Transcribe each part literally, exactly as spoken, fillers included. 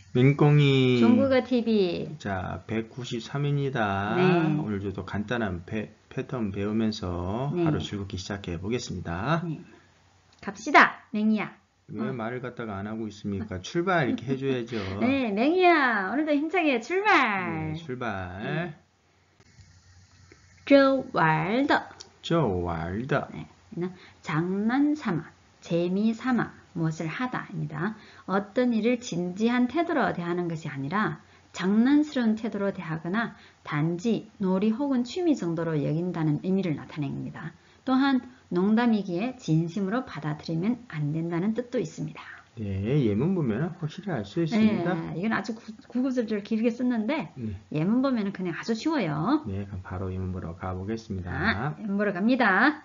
민꽁이 중국어 티비. 자 백구십삼 회입니다. 네. 오늘도 또 간단한 패, 패턴 배우면서 네. 하루 즐겁게 시작해 보겠습니다. 네. 갑시다, 맹이야. 왜 어. 말을 갖다가 안 하고 있습니까? 출발 이렇게 해줘야죠. 네, 맹이야. 오늘도 힘차게 출발. 네, 출발. 네. 这玩的. 저 왈더. 네. 장난삼아, 재미삼아 무엇을 하다입니다. 어떤 일을 진지한 태도로 대하는 것이 아니라 장난스러운 태도로 대하거나 단지 놀이 혹은 취미 정도로 여긴다는 의미를 나타냅니다. 또한 농담이기에 진심으로 받아들이면 안 된다는 뜻도 있습니다. 네, 예문 보면 확실히 알 수 있습니다. 네, 이건 아주 구구절절 길게 썼는데 네. 예문 보면 그냥 아주 쉬워요. 네, 그럼 바로 예문 보러 가보겠습니다. 아, 예문 보러 갑니다.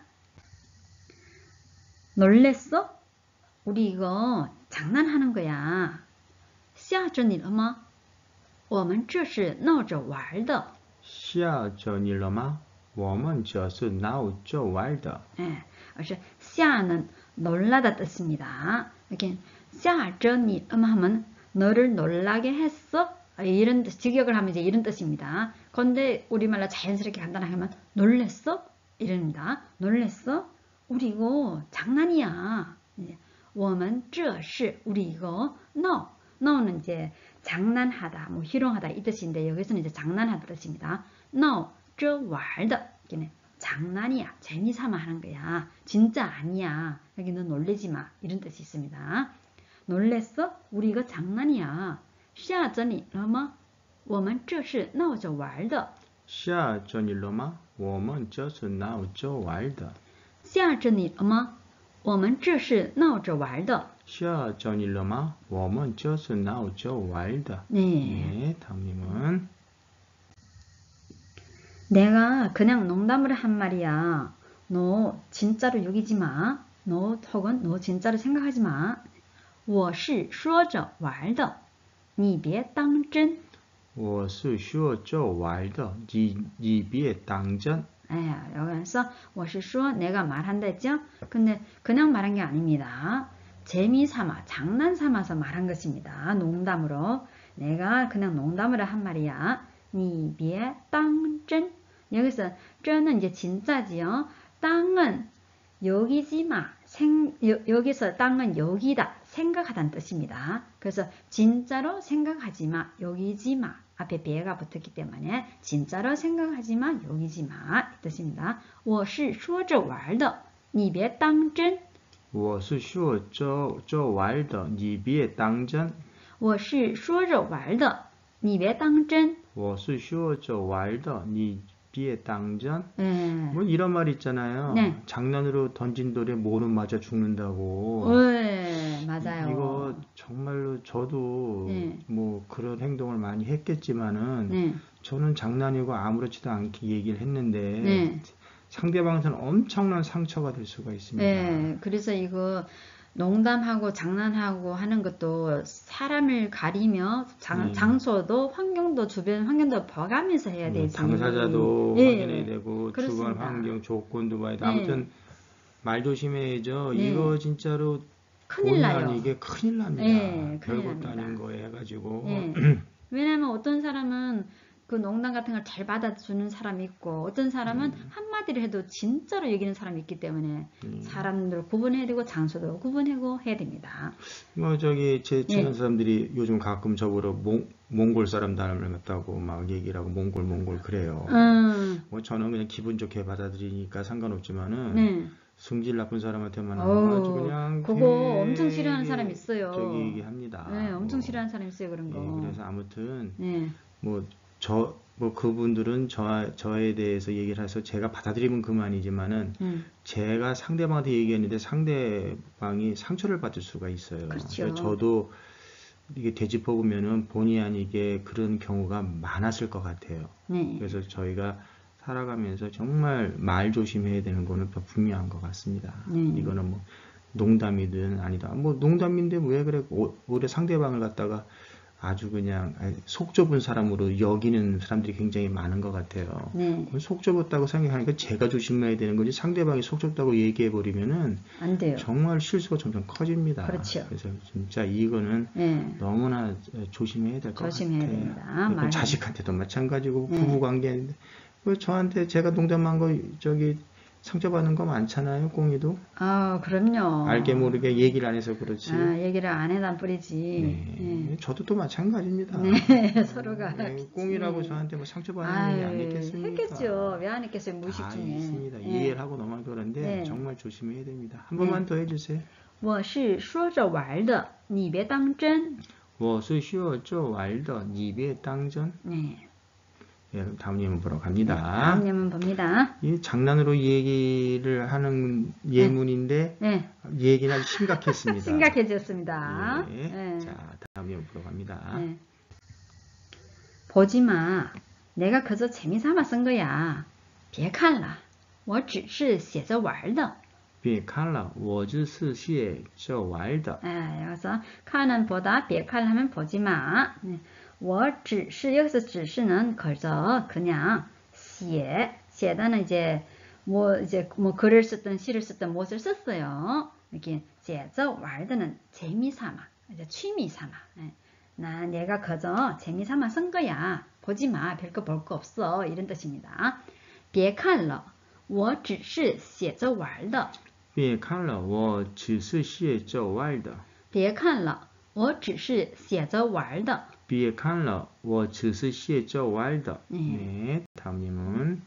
놀랬어? 우리 이거 장난하는 거야. 吓着你了吗?我们这是闹着玩的. 吓着你了吗?我们这是闹着玩的. 네, 그래서 吓는 놀라다 뜻입니다. 이렇게 吓着你了吗 하면 너를 놀라게 했어? 이런 뜻, 직역을 하면 이제 이런 뜻입니다. 그런데 우리말로 자연스럽게 간단하게 하면 놀랬어? 이럽니다. 놀랬어? 우리 이거 장난이야. 我们这是 우리 이거 no no는 이제 장난하다, 뭐 희롱하다 이 뜻인데 여기서는 이제 장난하다 뜻입니다. no 这玩的 장난이야, 재미삼아 하는 거야. 진짜 아니야. 여기는 놀래지 마 이런 뜻이 있습니다. 놀랬어? 우리 이거 장난이야. 吓着你了吗? 我们这是闹着玩的. 吓着你了吗?我们这是闹着玩的. 吓着你了吗?我们这是闹着玩的. 吓着你了吗?我们这是闹着玩的. 네. 네, 다음님은 내가 그냥 농담으로 한 말이야. 너 진짜로 여기지 마. 너 혹은 너 진짜로 생각하지 마. 我是说着玩的. 你别当真. 我是说着玩的. 你你别当真. 예, 여기서 我是说 내가 말한다 했죠? 근데 그냥 말한 게 아닙니다. 재미삼아, 장난삼아서 말한 것입니다. 농담으로. 내가 그냥 농담으로 한 말이야. 你别当真. 여기서 真은 이제 진짜지요. 땅은 여기지 마. 생, 여, 여기서 땅은 여기다. 생각하다는 뜻입니다. 그래서 진짜로 생각하지 마. 여기지 마. 앞에 배가 붙었기 때문에 진짜로 생각하지 마. 여기지 마. 이 뜻입니다. 我是说着玩的,你别当真. 我是说着着玩的,你别当真. 我是说着玩的,你别当真. 我是说着玩的,你别当真. 네. 뭐 이런 말 있잖아요. 네. 장난으로 던진 돌에 모는 맞아 죽는다고. 네, 맞아요. 이거 정말로 저도 네. 뭐 그런 행동을 많이 했겠지만은 네. 저는 장난이고 아무렇지도 않게 얘기를 했는데 네. 상대방한테는 엄청난 상처가 될 수가 있습니다. 네, 그래서 이거 농담하고 장난하고 하는 것도 사람을 가리며 장, 네. 장소도 환경도 주변 환경도 봐가면서 해야 네, 되지. 당사자도 네. 확인해야 되고 그렇습니다. 주변 환경 조건도 봐야 돼. 네. 아무튼 말 조심해야죠. 네. 이거 진짜로 큰일 나요. 이게 큰일 납니다. 네, 큰일 별것도 납니다. 아닌 거 해가지고. 네. 왜냐면 어떤 사람은 그 농담 같은 걸 잘 받아주는 사람이 있고 어떤 사람은 음. 한마디를 해도 진짜로 여기는 사람이 있기 때문에 음. 사람들 구분해야 되고 장소도 구분하고 해야 됩니다. 뭐 저기 제 친한 네. 사람들이 요즘 가끔 저보러 몽, 몽골 사람 닮았다고 막 얘기를 하고 몽골 몽골 그래요. 음. 뭐 저는 그냥 기분 좋게 받아들이니까 상관없지만은 네. 성질 나쁜 사람한테만 어우, 아주 그냥 그거 엄청 되게 싫어하는 사람 있어요. 저기 얘기합니다. 네, 엄청 뭐. 싫어하는 사람 있어요 그런 거. 네, 그래서 아무튼 네. 뭐 저 뭐 그분들은 저 저에 대해서 얘기를 해서 제가 받아들이면 그만이지만은 음. 제가 상대방한테 얘기했는데 상대방이 상처를 받을 수가 있어요. 그렇죠. 그래서 저도 이게 되짚어 보면은 본의 아니게 그런 경우가 많았을 것 같아요. 네. 그래서 저희가 살아가면서 정말 말 조심해야 되는 거는 분명한 것 같습니다. 네. 이거는 뭐 농담이든 아니다. 뭐 농담인데 왜 그래? 오, 오히려 상대방을 갖다가 아주 그냥 속 좁은 사람으로 여기는 사람들이 굉장히 많은 것 같아요. 네. 속 좁았다고 생각하니까 제가 조심해야 되는 거지 상대방이 속 좁다고 얘기해 버리면은 안 돼요. 정말 실수가 점점 커집니다. 그렇죠. 그래서 진짜 이거는 네. 너무나 조심해야 될 것 같아요. 조심해야 됩니다. 말 자식한테도 마찬가지고 네. 부부 관계인데 그 저한테 제가 농담한 거 저기 상처받는 거 많잖아요. 꽁이도. 아, 그럼요. 알게 모르게 얘기를 안 해서 그렇지. 아, 얘기를 안 해도 안 뿌리지. 네. 네. 저도 또 마찬가지입니다. 네, 서로가. 네, 꽁이라고 저한테 뭐 상처받는 아유, 일이 안 있겠습니까? 했겠죠. 왜 안 했겠어요? 무식 다 중에. 있습니다. 네. 이해를 하고 넘어간 그런데 네. 정말 조심해야 됩니다. 한 번만 더 해주세요. 我是说着玩的,你别当真. 我是说着玩的,你别当真. 네. 예, 그럼 다음 예문 보러 갑니다. 다음 예문 봅니다. 이 장난으로 얘기를 하는 예문인데 네. 얘기는 아주 심각했습니다. 심각해졌습니다. 예. 네. 자, 다음 예문 보러 갑니다. 네. 보지 마. 내가 그저 재미삼아 쓴 거야. 别看了,我只是写着玩的. 别看了,我只是写着玩的. 네, 여기서 칸은 보다, 别看 하면 보지 마. 네. 我只是 여기서 只是는 그저 그냥 写 写다는 이제 뭐 이제 뭐 글을 쓰든 시를 쓰든 무엇을 썼어요. 이렇게 写着玩的는 재미삼아, 이제 취미삼아. 네. 나 내가 그저 재미삼아 쓴 거야. 보지 마. 별거 볼 거 없어. 이런 뜻입니다. 别看了,我只是写着玩的. 别看了,我只是写着玩的. 别看了,我只是写着玩的. 别看了,我只是写着玩的. 네. 네, 다음 예문.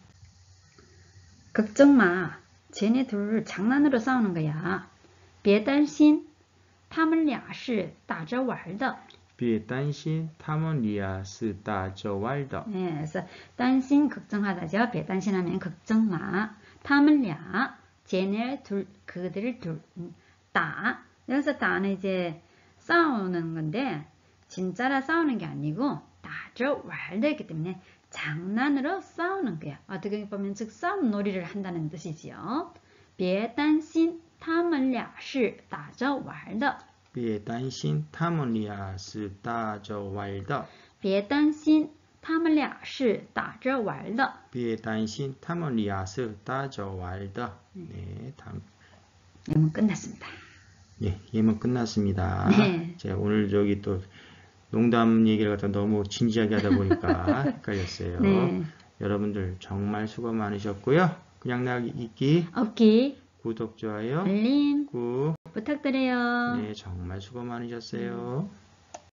걱정 마. 쟤네 둘 장난으로 싸우는 거야. 别担心,他们俩是打着玩的. 别担心,他们俩是打着玩的. 네, 그래서 担心 걱정하다죠. 别担心 하면 걱정 마. 他们俩 쟤네 둘 그들 둘 따. 여기서 따는 이제 싸우는 건데 진짜라 싸우는 게 아니고 따져 왈되기 때문에 장난으로 싸우는 거야. 어떻게 보면 즉 싸움 놀이를 한다는 뜻이지요. 别担心他们俩是打着玩的. 别担心,他们俩是打着玩的. 别担心他们俩是打着玩的. 别担心,他们俩是打着玩的. 네, 다음. 예문 끝났습니다. 예, 예문 끝났습니다. 네. 제가 오늘 저기 또 농담 얘기를 갖다 너무 진지하게 하다 보니까 헷갈렸어요. 네. 여러분들 정말 수고 많으셨고요. 그냥 나 읽기, 없기, 구독, 좋아요, 알림 구. 부탁드려요. 네, 정말 수고 많으셨어요.